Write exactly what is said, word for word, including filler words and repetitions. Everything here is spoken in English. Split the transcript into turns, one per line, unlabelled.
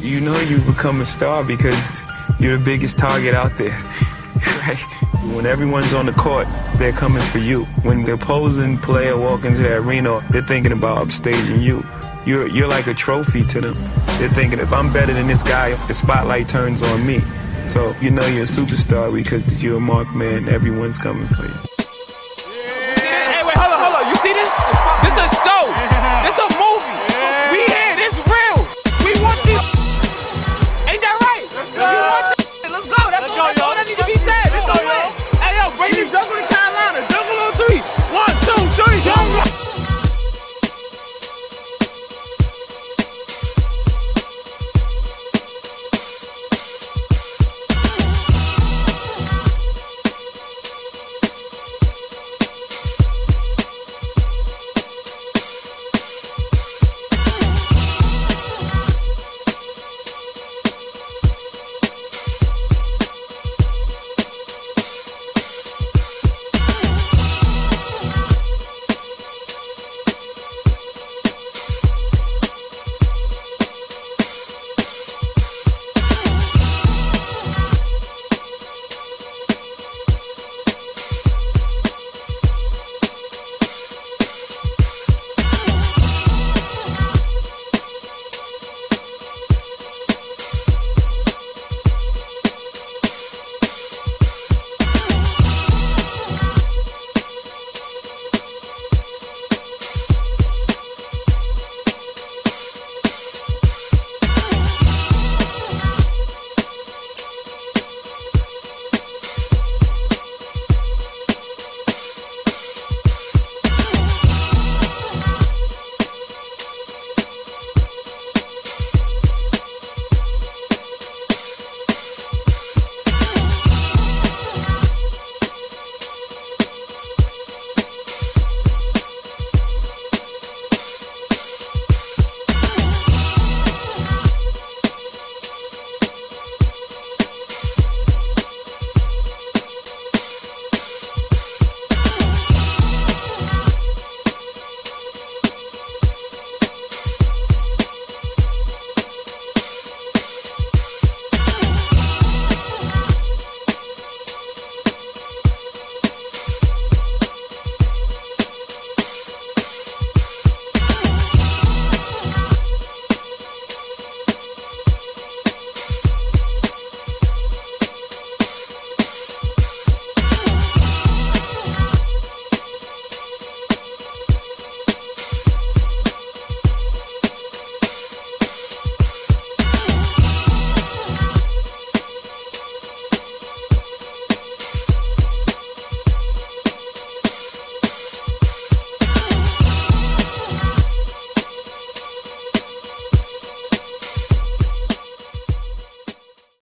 You know you become a star because you're the biggest target out there, right? When everyone's on the court, they're coming for you. When the opposing player walks into the arena, they're thinking about upstaging you. You're, you're like a trophy to them. They're thinking, if I'm better than this guy, the spotlight turns on me. So you know you're a superstar because you're a marked man. Everyone's coming for you.